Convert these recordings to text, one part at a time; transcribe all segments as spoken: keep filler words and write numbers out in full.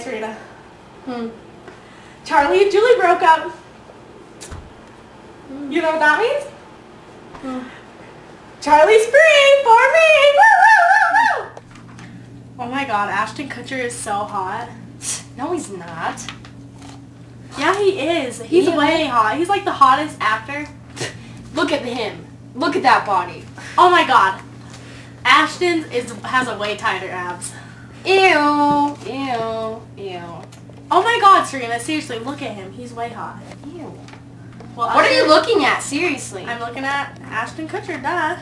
Serena. Hmm. Charlie and Julie broke up. Hmm. You know what that means? Hmm. Charlie's free for me! Woo, woo, woo, woo! Oh my god, Ashton Kutcher is so hot. No, he's not. Yeah, he is. He's Yeah. way hot. He's like the hottest actor. Look at him. Look at that body. Oh my god. Ashton is has a way tighter abs. Ew. Ew. Ew. Oh my god, Serena, seriously, look at him. He's way hot. Ew. Well, What are you Usher- looking at? Seriously. I'm looking at Ashton Kutcher, duh.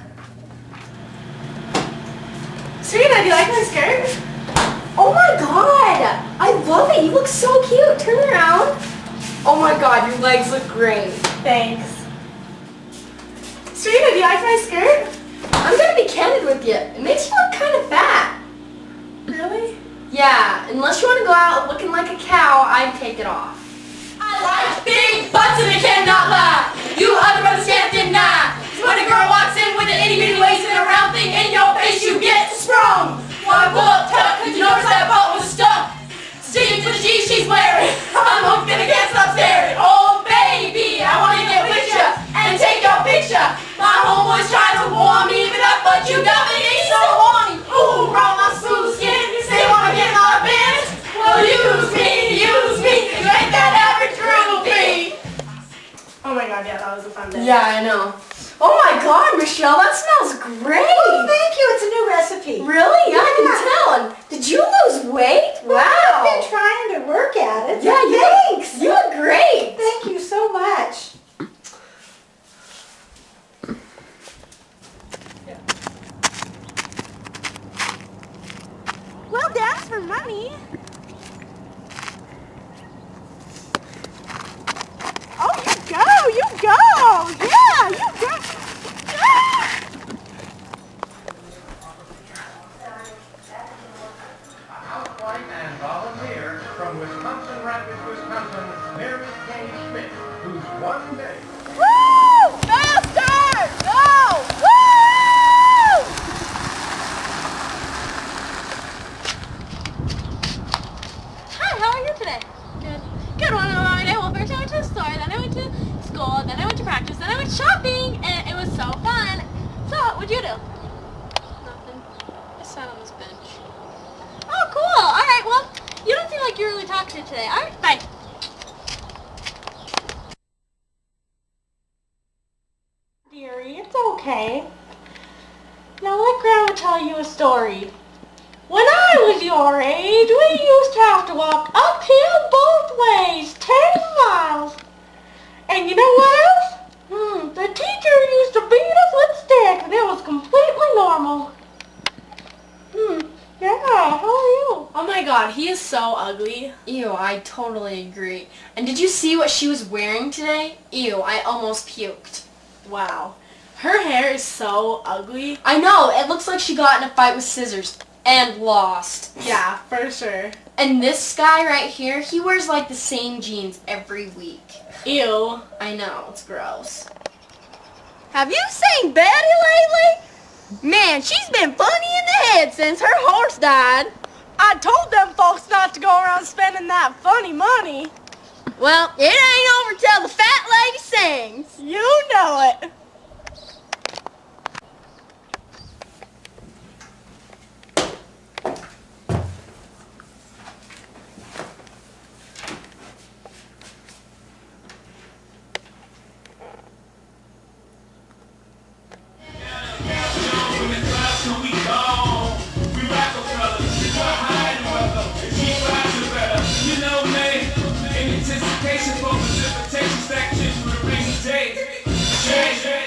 Serena, do you like my skirt? Oh my god! I love it. You look so cute. Turn around. Oh my god, your legs look great. Thanks. Serena, do you like my skirt? I'm gonna be candid with you. It makes you look kind of fat. Really? Yeah, unless you want to go out looking like a cow, I'd take it off. I like big butts and I cannot lie. You other brothers can't deny. When a girl walks in with an itty bitty waist and a round thing in your face, you get sprung. Why pull up tuck? Cause you notice that butt was stuck. Sticking to the jeans she's wearing. I'm hooked and I can't stop staring. Oh baby, I wanna get with ya and take your picture. My homeboys trying to warm me up, but you got me so horny. Ooh, raw my smooth skin. Say wanna get my bins? Well, use me, use me. You ain't that average groupie. Oh my god, yeah, that was a fun day. Yeah, I know. Oh my god, Michelle, that smells great. Oh, thank you. It's a new recipe. Really? Yeah, I Yeah. can tell. And did you lose weight? Well, Wow. I've been trying to work at it. Yeah, you Thanks. Look, you look great. Thank you so much. Well, dance for money. Oh, you go, you go. Yeah, you go. Yeah. Housewife and volunteer from Wisconsin Rapids, Wisconsin, Mary Kay Schmidt, who's one day. Woo! Faster! Go! Woo! Hi, how are you today? Good. Good one. My day. Well, first I went to the store, then I went to school, then I went to practice, then I went shopping, and it was so fun. So, what'd you do? Nothing. I sat on this bench. Oh, cool. All right. Well, you don't seem like you're really talkative today. All right. Bye. Dearie, it's okay. Now let Grandma tell you a story. When I was your age, we used to have to walk uphill both ways, ten miles. And you know what else? Hmm, the teacher used to beat us with sticks, and it was completely normal. Hmm, yeah, how are you? Oh my god, he is so ugly. Ew, I totally agree. And did you see what she was wearing today? Ew, I almost puked. Wow. Her hair is so ugly. I know, it looks like she got in a fight with scissors and lost. Yeah, for sure. And this guy right here, he wears like the same jeans every week. Ew. I know, it's gross. Have you seen Betty lately? Man, she's been funny in the head since her horse died. I told them folks not to go around spending that funny money. Well, it ain't over till the fat lady sings. You know it. Anticipation for precipitation, stack chips for the rainy days. Change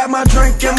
got my drink in my